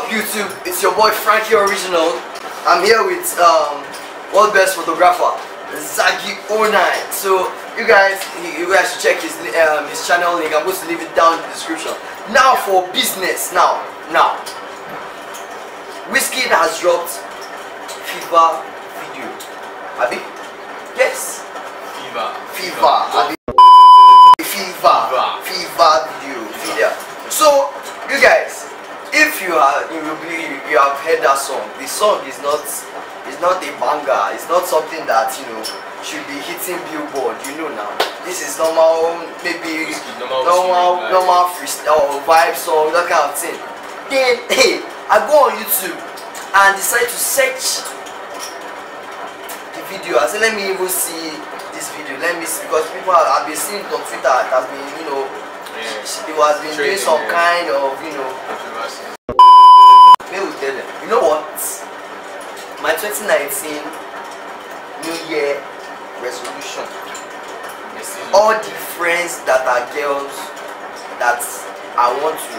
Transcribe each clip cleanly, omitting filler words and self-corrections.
YouTube? It's your boy Frankie Original. I'm here with world best photographer Nzagi09. So you guys should check his channel link. I'm going to leave it down in the description. Now for business. Now Wizkid has dropped Fever video. Abi? Yes. Fever. Fever video. So you guys, if you have heard that song, the song is not a banger. It's not something that should be hitting Billboard. Now this is normal, maybe normal freestyle or vibe song, that kind of thing. Then hey, I go on YouTube and decide to search the video. I said, let me even see this video. Let me see, because people have been seeing it on Twitter. It has been it was been doing some kind of maybe we tell them, you know what, my 2019 New Year resolution, all the friends that are girls that I want to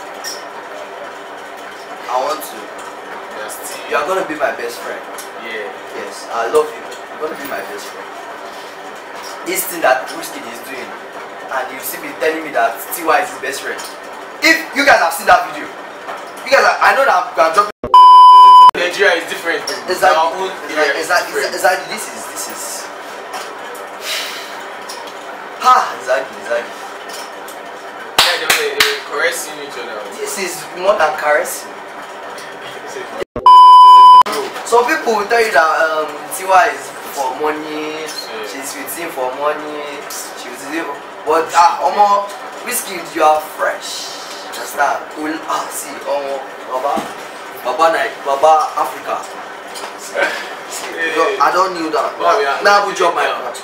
you are gonna be my best friend. Yes, I love you. You're gonna be my best friend. This thing that Wizkid is doing, and you see me telling me that Tiwa is his best friend. If you guys have seen that video, I know that I'm dropping. Nigeria is different. Exactly. This is. Exactly. Yeah, they're caressing each other. This is more than caressing. Some people will tell you that Tiwa is for money, she's with him for money, but Wizkid, you are fresh. Understand? See, Baba Africa. I don't knew that. Now good job, my friend.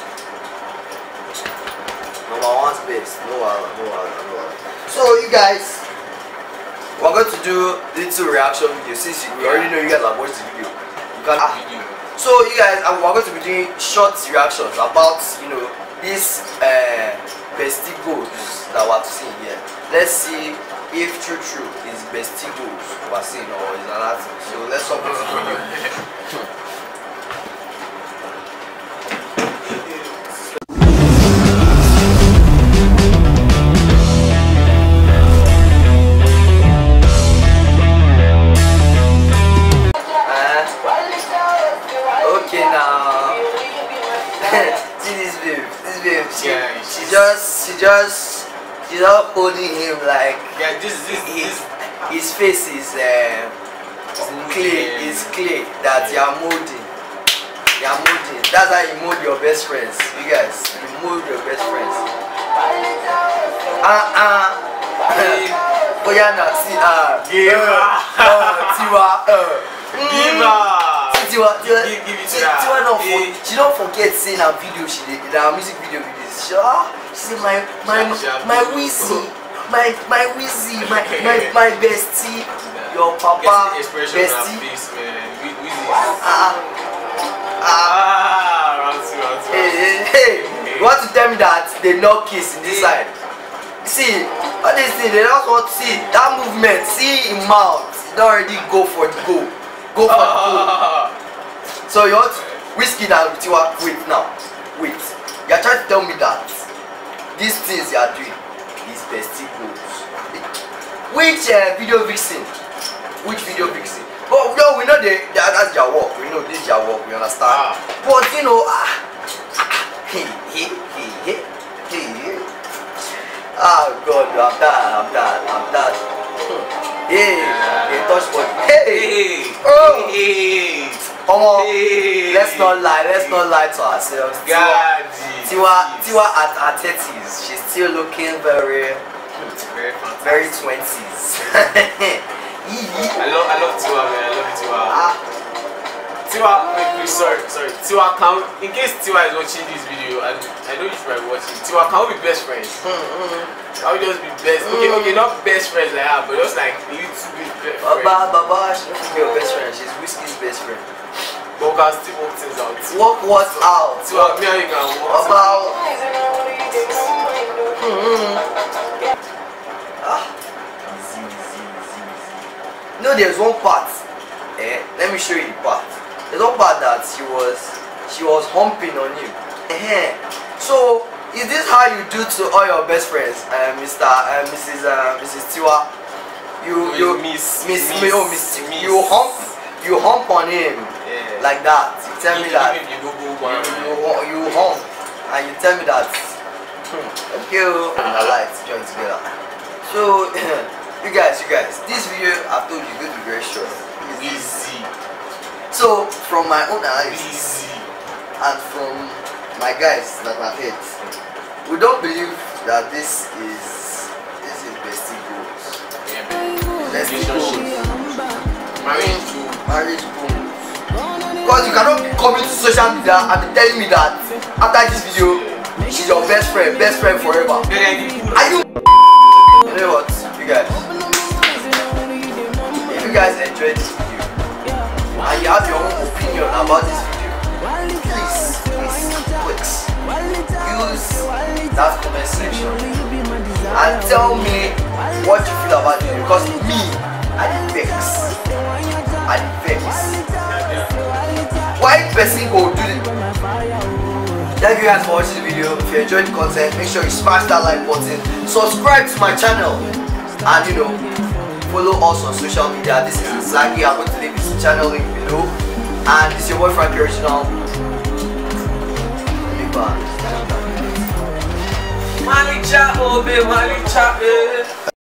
Number one's best. No. So you guys, we're going to do little reaction video. Since we already know you guys have watched the video, so you guys, we're going to be doing short reactions about this Bestie goals that we're seeing here. Let's see if true is Bestie goals we're seeing or is another thing. So let's start with the video. Okay now. See this babe. She's just holding him like his face is clay that you are molding. That's how you mold your best friends. You guys, you mold your best friends. Oh yeah, now see Tiwa, she don't forget saying her video, her music video videos. She said my Wizzy, my Wizzy, my bestie, your papa, bestie. Hey, you want to tell me that they no kiss in this side? See, all these things, they just want to see that movement, see him mouth, he don't already go for the goal. So you want Wizkid and Tiwa, wait. You are trying to tell me that these things you are doing is Bestie goals. Which video vixen? But we know that's their work. We know this is their work. We understand. But God, I'm done. Hey, they touch body. Let's not lie to ourselves. Tiwa at her 30s, she's still looking very 20s. I love Tiwa, man. I love Tiwa. Tiwa, sorry. Tiwa, in case Tiwa is watching this video, and I know you should be watching, Tiwa, can we be best friends? Can we just be best? Okay, not best friends like that, but just like you two be best friends. Baba, she doesn't be your best friend. She's Wizkid's best friend. But we can still work things out. Work what out? Tiwa, me and you can work about. You know, there's one part. Let me show you the part. There's one part that she was humping on you. So is this how you do to all your best friends, Mrs. Tiwa? You hump on him, like that. You tell me that you hump, and you tell me that okay, I like to join together. So you guys, this video I've told you going to be very short. Easy. So from my own analysis and from my guys that I've heard, we don't believe that this is bestie goals. Bestie goals. Marriage goals. Because you cannot be coming to social media and be telling me that after this video she's your best friend forever. Are you? You know what, you guys? If you guys enjoyed this video and you have your own opinion about this video, please use that comment section and tell me what you feel about it, because me, I vex. Why person go do it? Thank you guys for watching the video. If you enjoyed the content, make sure you smash that like button, subscribe to my channel, and follow us on social media. This is Nzagi. I'm going to leave this channel link below, and this is your boy Frankie Original. Malicha, oh, babe, Malicha,